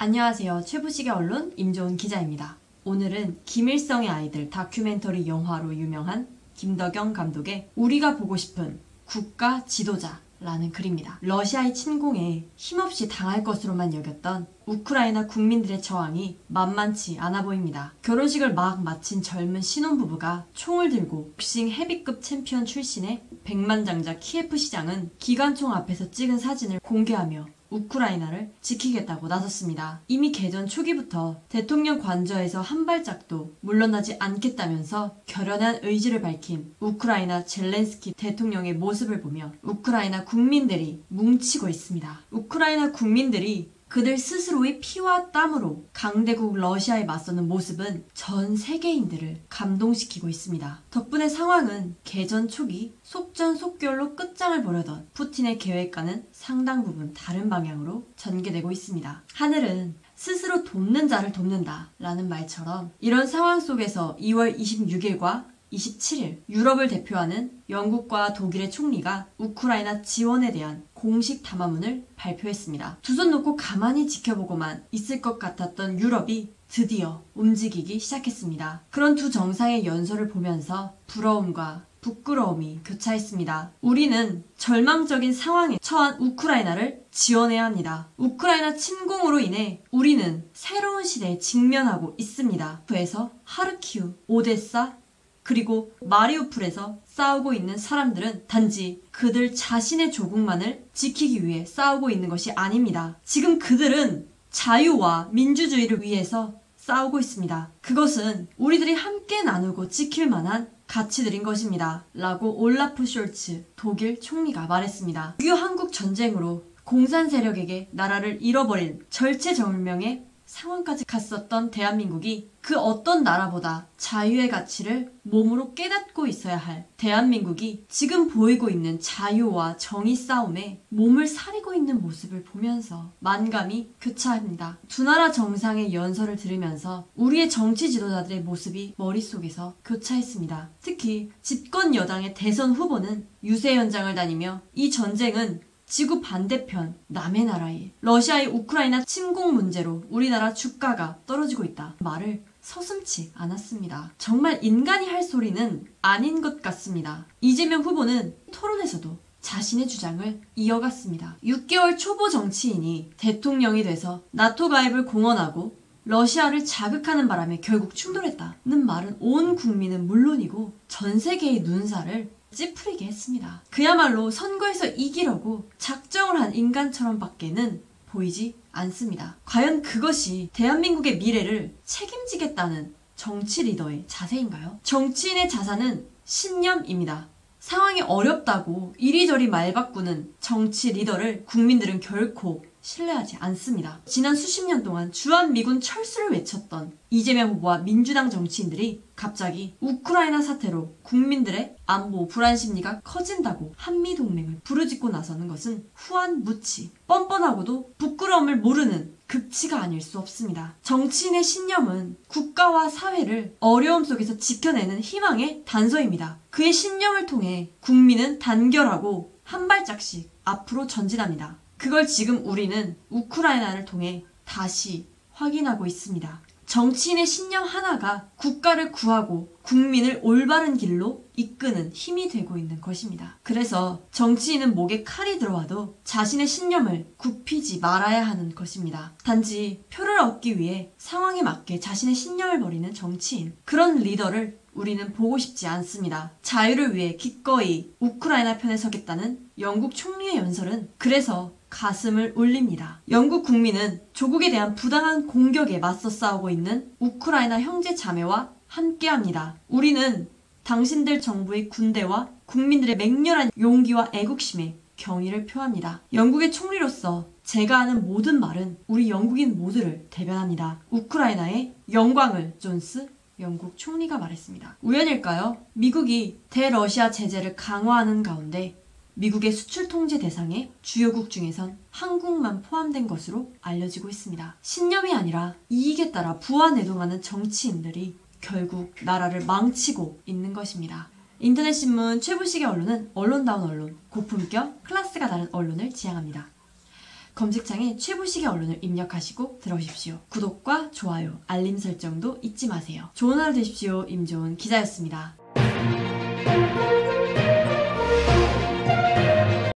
안녕하세요. 최부식의 언론 임조은 기자입니다. 오늘은 김일성의 아이들 다큐멘터리 영화로 유명한 김덕영 감독의 우리가 보고 싶은 국가 지도자라는 글입니다. 러시아의 침공에 힘없이 당할 것으로만 여겼던 우크라이나 국민들의 저항이 만만치 않아 보입니다. 결혼식을 막 마친 젊은 신혼부부가 총을 들고 복싱 헤비급 챔피언 출신의 백만장자 키예프 시장은 기관총 앞에서 찍은 사진을 공개하며 우크라이나를 지키겠다고 나섰습니다. 이미 개전 초기부터 대통령 관저에서 한 발짝도 물러나지 않겠다면서 결연한 의지를 밝힌 우크라이나 젤렌스키 대통령의 모습을 보며 우크라이나 국민들이 뭉치고 있습니다. 우크라이나 국민들이 그들 스스로의 피와 땀으로 강대국 러시아에 맞서는 모습은 전 세계인들을 감동시키고 있습니다. 덕분에 상황은 개전 초기 속전속결로 끝장을 보려던 푸틴의 계획과는 상당 부분 다른 방향으로 전개되고 있습니다. 하늘은 스스로 돕는 자를 돕는다 라는 말처럼 이런 상황 속에서 2월 26일과 27일 유럽을 대표하는 영국과 독일의 총리가 우크라이나 지원에 대한 공식 담화문을 발표했습니다. 두 손 놓고 가만히 지켜보고만 있을 것 같았던 유럽이 드디어 움직이기 시작했습니다. 그런 두 정상의 연설을 보면서 부러움과 부끄러움이 교차했습니다. 우리는 절망적인 상황에 처한 우크라이나를 지원해야 합니다. 우크라이나 침공으로 인해 우리는 새로운 시대에 직면하고 있습니다. 그래서 하르키우, 오데사, 그리고 마리우폴에서 싸우고 있는 사람들은 단지 그들 자신의 조국만을 지키기 위해 싸우고 있는 것이 아닙니다. 지금 그들은 자유와 민주주의를 위해서 싸우고 있습니다. 그것은 우리들이 함께 나누고 지킬 만한 가치들인 것입니다. 라고 올라프 숄츠 독일 총리가 말했습니다. 6.25 한국 전쟁으로 공산 세력에게 나라를 잃어버린 절체절명의 상황까지 갔었던 대한민국이 그 어떤 나라보다 자유의 가치를 몸으로 깨닫고 있어야 할 대한민국이 지금 보이고 있는 자유와 정의 싸움에 몸을 사리고 있는 모습을 보면서 만감이 교차합니다. 두 나라 정상의 연설을 들으면서 우리의 정치 지도자들의 모습이 머릿속에서 교차했습니다. 특히 집권 여당의 대선 후보는 유세 현장을 다니며 이 전쟁은 지구 반대편 남의 나라에 러시아의 우크라이나 침공 문제로 우리나라 주가가 떨어지고 있다 말을 서슴지 않았습니다. 정말 인간이 할 소리는 아닌 것 같습니다. 이재명 후보는 토론에서도 자신의 주장을 이어갔습니다. 6개월 초보 정치인이 대통령이 돼서 나토 가입을 공언하고 러시아를 자극하는 바람에 결국 충돌했다는 말은 온 국민은 물론이고 전 세계의 눈살을 찌푸리게 했습니다. 그야말로 선거에서 이기려고 작정을 한 인간처럼 밖에는 보이지 않습니다. 과연 그것이 대한민국의 미래를 책임지겠다는 정치 리더의 자세인가요? 정치인의 자산은 신념입니다. 상황이 어렵다고 이리저리 말 바꾸는 정치 리더를 국민들은 결코 신뢰하지 않습니다. 지난 수십 년 동안 주한미군 철수를 외쳤던 이재명 후보와 민주당 정치인들이 갑자기 우크라이나 사태로 국민들의 안보 불안 심리가 커진다고 한미동맹을 부르짖고 나서는 것은 후한무치, 뻔뻔하고도 부끄러움을 모르는 극치가 아닐 수 없습니다. 정치인의 신념은 국가와 사회를 어려움 속에서 지켜내는 희망의 단서입니다. 그의 신념을 통해 국민은 단결하고 한 발짝씩 앞으로 전진합니다. 그걸 지금 우리는 우크라이나를 통해 다시 확인하고 있습니다. 정치인의 신념 하나가 국가를 구하고 국민을 올바른 길로 이끄는 힘이 되고 있는 것입니다. 그래서 정치인은 목에 칼이 들어와도 자신의 신념을 굽히지 말아야 하는 것입니다. 단지 표를 얻기 위해 상황에 맞게 자신의 신념을 버리는 정치인, 그런 리더를 우리는 보고 싶지 않습니다. 자유를 위해 기꺼이 우크라이나 편에 서겠다는 영국 총리의 연설은 그래서 가슴을 울립니다. 영국 국민은 조국에 대한 부당한 공격에 맞서 싸우고 있는 우크라이나 형제 자매와 함께합니다. 우리는 당신들 정부의 군대와 국민들의 맹렬한 용기와 애국심에 경의를 표합니다. 영국의 총리로서 제가 하는 모든 말은 우리 영국인 모두를 대변합니다. 우크라이나의 영광을 존스 영국 총리가 말했습니다. 우연일까요? 미국이 대러시아 제재를 강화하는 가운데 미국의 수출 통제 대상의 주요국 중에선 한국만 포함된 것으로 알려지고 있습니다. 신념이 아니라 이익에 따라 부안해동하는 정치인들이 결국 나라를 망치고 있는 것입니다. 인터넷신문 최부식의 언론은 언론다운 언론, 고품격, 클래스가 다른 언론을 지향합니다. 검색창에 최부시계 언론을 입력하시고 들어오십시오. 구독과 좋아요, 알림 설정도 잊지 마세요. 좋은 하루 되십시오. 임종훈 기자였습니다.